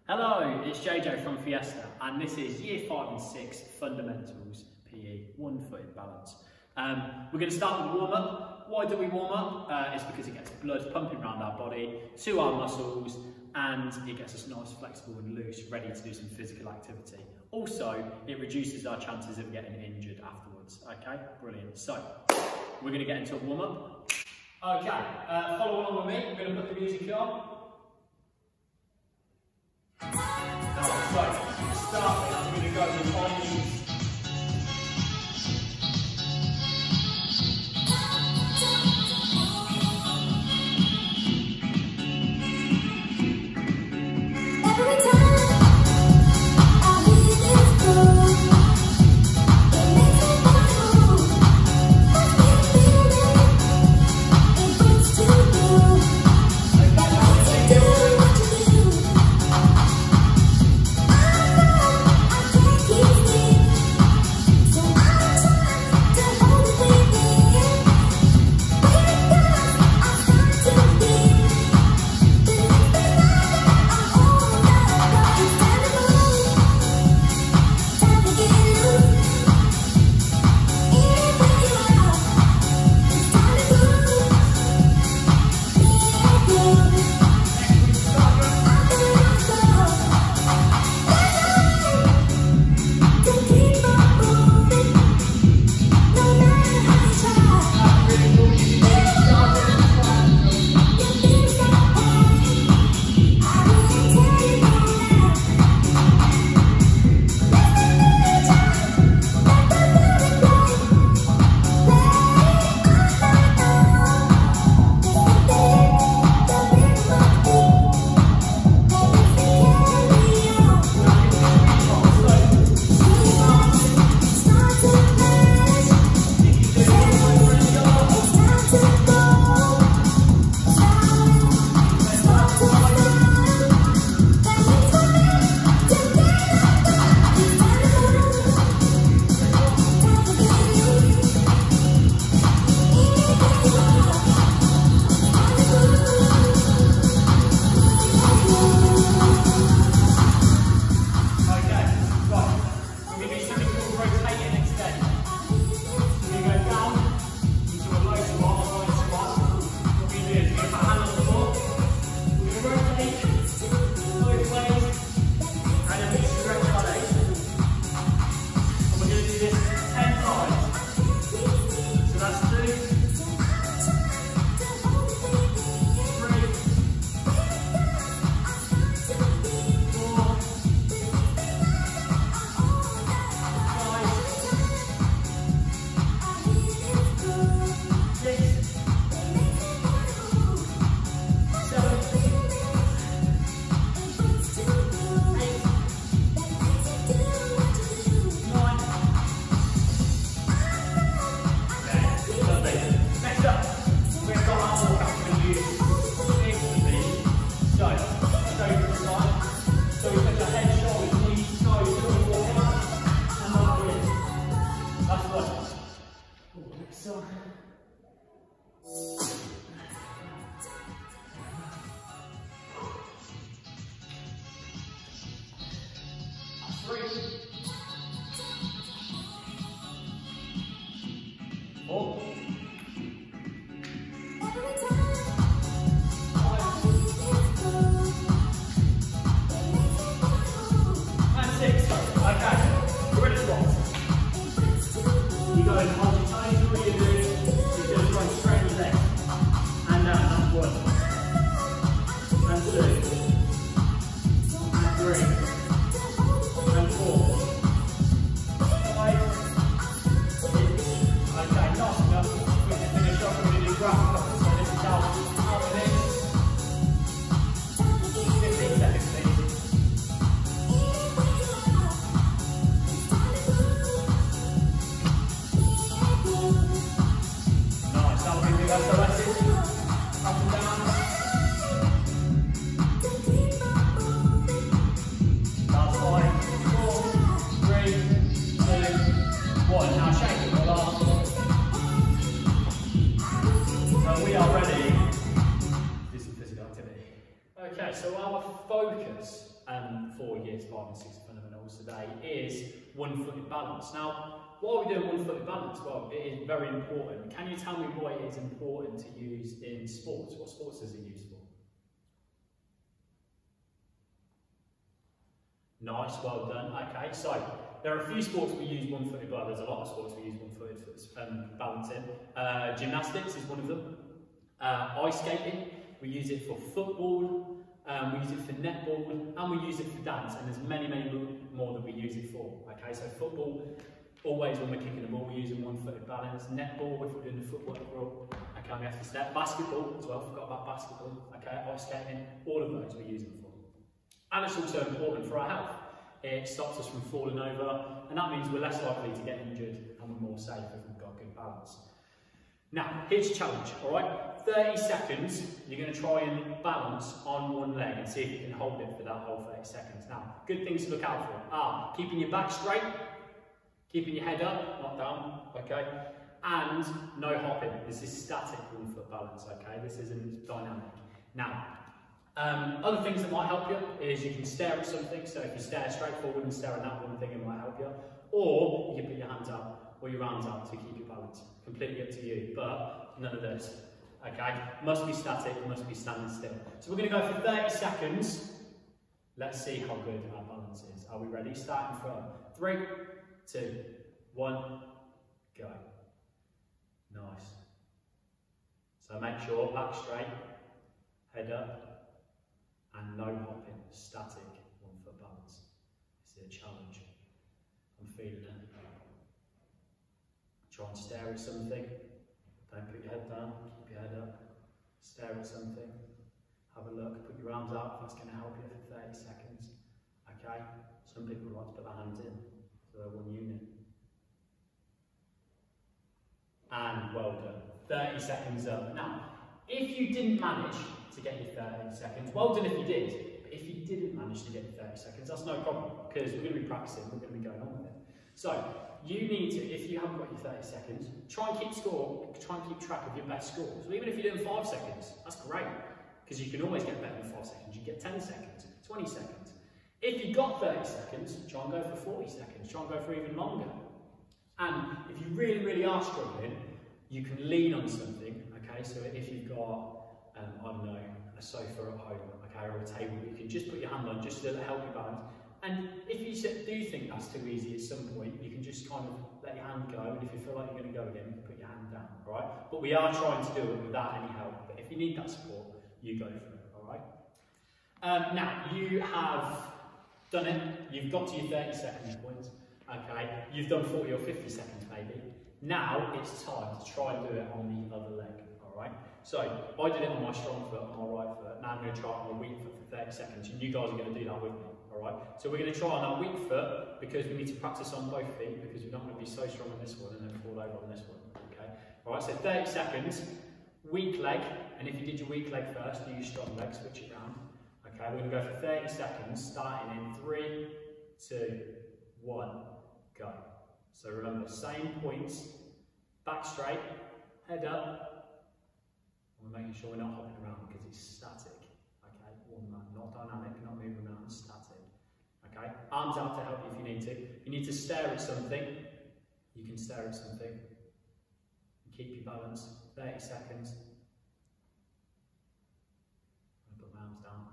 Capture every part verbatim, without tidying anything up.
Hello, it's J J from Fiesta, and this is Year five and six Fundamentals P E, one-footed balance. Um, we're going to start with a warm-up. Why do we warm up? Uh, it's because it gets blood pumping around our body, to our muscles, and it gets us nice, flexible and loose, ready to do some physical activity. Also, it reduces our chances of getting injured afterwards. Okay, brilliant. So, we're going to get into a warm-up. Okay, uh, follow along with me. We're going to put the music on. Alright, so, to start with, I'm going to go with on knees. Okay, so our focus uh, um, for years five and six fundamentals today is one-footed balance. Now, why are we doing one-footed balance? Well, it is very important. Can you tell me why it is important to use in sports? What sports is it used for? Nice, well done. Okay, so there are a few sports we use one-footed balance. There's a lot of sports we use one-footed um, balance in. Uh, gymnastics is one of them. Uh, ice skating, we use it for football. Um, we use it for netball, and we use it for dance. And there's many, many more that we use it for. Okay, so football, always when we're kicking the ball, we're using one-footed balance. Netball, if we're doing the footwork rule. Okay, we have to step. Basketball as well. Forgot about basketball. Okay, ice skating. All of those we use them for. And it's also important for our health. It stops us from falling over, and that means we're less likely to get injured and we're more safe if we've got good balance. Now, here's your challenge, all right? thirty seconds, you're going to try and balance on one leg and see if you can hold it for that whole thirty seconds. Now, good things to look out for are keeping your back straight, keeping your head up, not down, okay? And no hopping. This is static one foot balance, okay? This isn't dynamic. Now, Um, other things that might help you is you can stare at something, so if you stare straight forward and stare at that one thing, it might help you. Or you can put your hands up or your arms up to keep your balance. Completely up to you, but none of this. Okay? Must be static, must be standing still. So we're going to go for thirty seconds. Let's see how good our balance is. Are we ready? Starting from three, two, one, go. Nice. So make sure back straight, head up. And no hopping, static, one foot balance. This is a challenge. I'm feeling it. Try and stare at something. Don't put your head down, keep your head up. Stare at something. Have a look, put your arms up, that's going to help you for thirty seconds. Okay? Some people like to put their hands in, so they're one unit. And well done. thirty seconds up. Now, if you didn't manage to get your thirty seconds, well done if you did, but if you didn't manage to get your thirty seconds, that's no problem, because we're going to be practicing, we're going to be going on with it. So, you need to, if you haven't got your thirty seconds, try and keep score, try and keep track of your best score. So even if you're doing five seconds, that's great, because you can always get better than five seconds. You get ten seconds, twenty seconds. If you've got thirty seconds, try and go for forty seconds, try and go for even longer. And if you really, really are struggling, you can lean on something, okay? So if you've got Um, I don't know, a sofa at home, okay, or a table, you can just put your hand on just to help you balance. And if you do think that's too easy at some point, you can just kind of let your hand go, and if you feel like you're going to go again, put your hand down, all right? But we are trying to do it without any help, but if you need that support, you go for it, all right? Um, now, you have done it, you've got to your thirty second point, okay? You've done forty or fifty seconds maybe. Now, it's time to try and do it on the other leg, all right? So, I did it on my strong foot, on my right foot. Now I'm going to try it on my weak foot for thirty seconds, and you guys are going to do that with me, alright? So we're going to try on our weak foot, because we need to practice on both feet, because we're not going to be so strong on this one and then fall over on this one, okay? Alright, so thirty seconds, weak leg, and if you did your weak leg first, do your strong leg, switch it round. Okay, we're going to go for thirty seconds, starting in three, two, one, go. So remember, same points, back straight, head up. We're making sure we're not hopping around because it's static, okay? One man, not dynamic, not moving around, static, okay? Arms out to help you if you need to. If you need to stare at something, you can stare at something. Keep your balance, thirty seconds. I'm gonna put my arms down.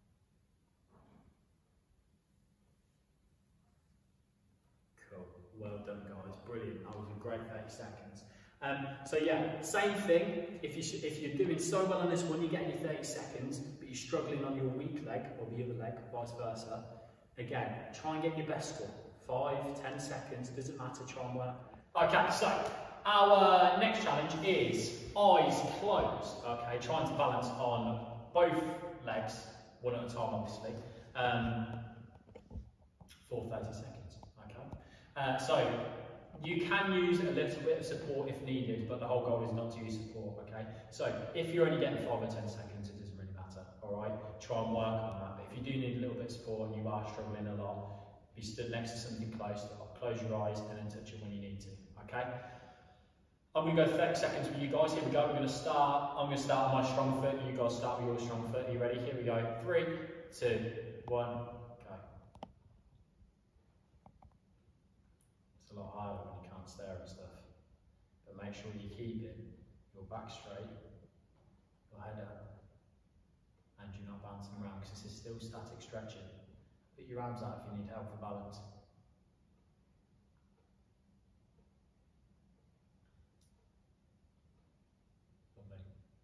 Cool, well done guys, brilliant. That was a great thirty seconds. Um, so yeah, same thing, if, you if you're doing so well on this one, you're getting your thirty seconds, but you're struggling on your weak leg, or the other leg, vice versa, again, try and get your best score. Five, ten seconds, doesn't matter, try and work. Okay, so, our next challenge is eyes closed, okay, trying to balance on both legs, one at a time obviously, um, for thirty seconds, okay. Uh, so, you can use a little bit of support if needed, but the whole goal is not to use support, okay? So, if you're only getting five or ten seconds, it doesn't really matter, all right? Try and work on that, but if you do need a little bit of support and you are struggling a lot, be stood next to something close, close your eyes and then touch it when you need to, okay? I'm going to go thirty seconds with you guys. Here we go. We're going to start. I'm going to start on my strong foot. You guys start with your strong foot. Are you ready? Here we go. Three, two, one, a lot harder when you can't stare and stuff. But make sure you keep it, your back straight, your head up, and you're not bouncing around because this is still static stretching. Put your arms out if you need help for balance. Lovely.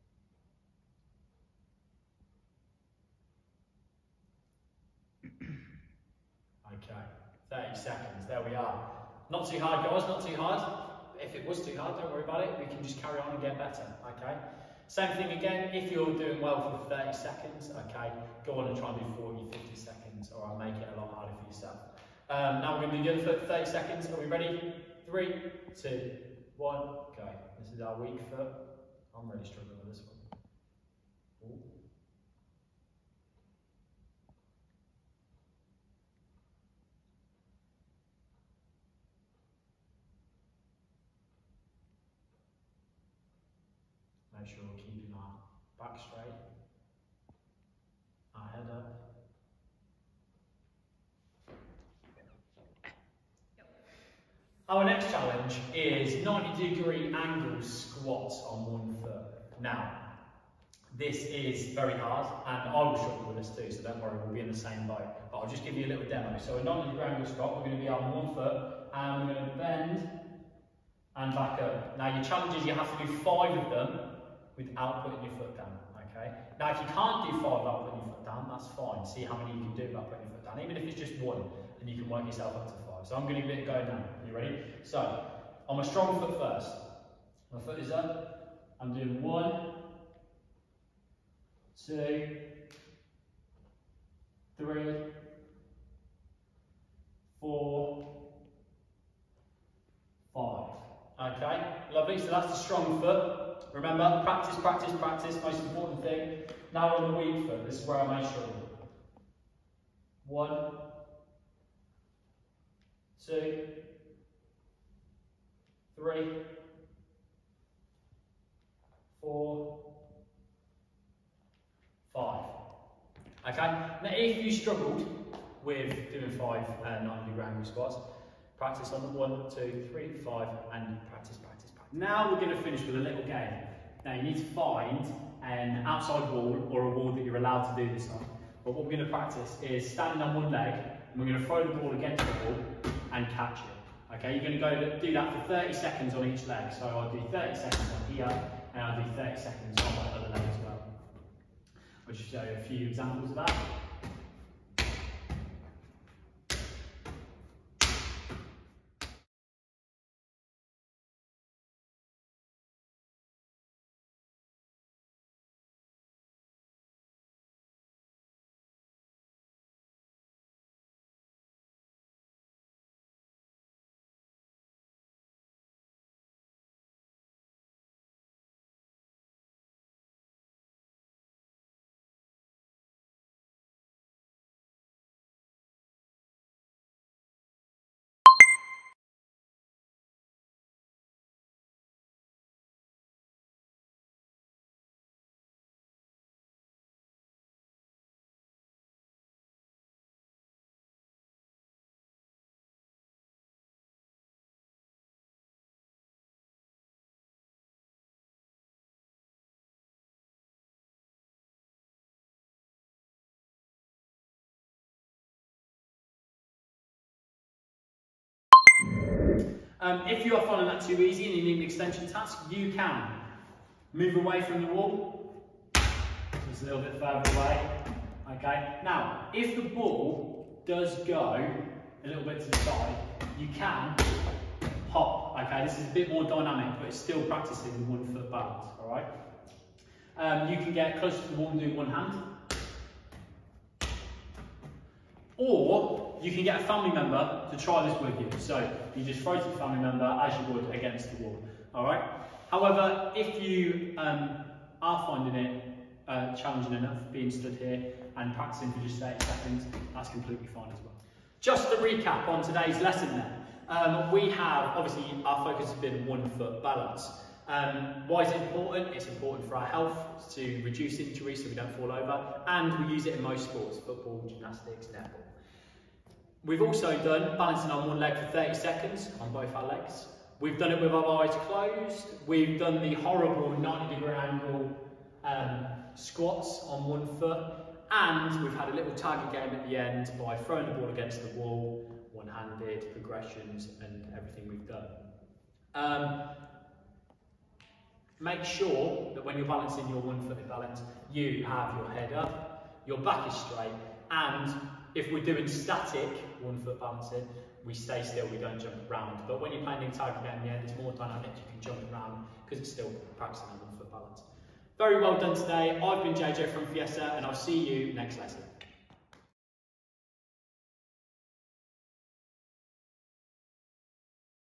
Okay, thirty seconds, there we are. Not too hard, guys, not too hard. If it was too hard, don't worry about it. We can just carry on and get better, okay? Same thing again, if you're doing well for thirty seconds, okay, go on and try and do forty, fifty seconds, or I'll make it a lot harder for yourself. Um, now we're going to be good for thirty seconds. Are we ready? Three, two, one, go. This is our weak foot. I'm really struggling with this one. Ooh. Make sure we're keeping our back straight, our head up. Our next challenge is ninety degree angle squats on one foot. Now, this is very hard, and I will struggle with this too, so don't worry, we'll be in the same boat. But I'll just give you a little demo. So a ninety degree angle squat, we're going to be on one foot, and we're going to bend and back up. Now your challenge is you have to do five of them without putting your foot down, okay? Now if you can't do five without putting your foot down, that's fine. See how many you can do without putting your foot down, even if it's just one, and you can work yourself up to five. So I'm going to give it a go now. Are you ready? So, on my strong foot first. My foot is up. I'm doing one, two, three, four, five. Okay, lovely. So that's the strong foot. Remember, practice, practice, practice, most important thing. Now on the weak foot, this is where I may struggle. One, two, three, four, five. Okay, now if you struggled with doing five uh, ninety degree angle squats, practice on the one, two, three, five, and practice, practice, practice. Now we're going to finish with a little game. Now you need to find an outside wall or a wall that you're allowed to do this on. But what we're going to practice is standing on one leg, and we're going to throw the ball against the wall and catch it. Okay, you're going to go do that for thirty seconds on each leg. So I'll do thirty seconds on here, and I'll do thirty seconds on my other leg as well. I'll just show you a few examples of that. Um, if you are finding that too easy and you need an extension task, you can move away from the wall, just a little bit further away. Okay. Now, if the ball does go a little bit to the side, you can hop. Okay, this is a bit more dynamic, but it's still practicing the one foot balance. All right. Um, you can get close to the wall and do one hand. Or you can get a family member to try this with you. So you just throw to the family member as you would against the wall. All right. However, if you um, are finding it uh, challenging enough being stood here and practicing for just thirty seconds, that's completely fine as well. Just to recap on today's lesson then, um, we have obviously our focus has been one foot balance. Um, why is it important? It's important for our health, to reduce injuries so we don't fall over, and we use it in most sports: football, gymnastics, netball. We've also done balancing on one leg for thirty seconds on both our legs. We've done it with our eyes closed. We've done the horrible ninety degree angle um, squats on one foot. And we've had a little target game at the end by throwing the ball against the wall, one-handed progressions and everything we've done. Um, make sure that when you're balancing your one-footed balance, you have your head up, your back is straight, and if we're doing static one-foot balancing, we stay still, we don't jump around. But when you're playing the target game in the end, it's more dynamic, you can jump around because it's still practicing on one-foot balance. Very well done today. I've been J J from Fiesta, and I'll see you next lesson.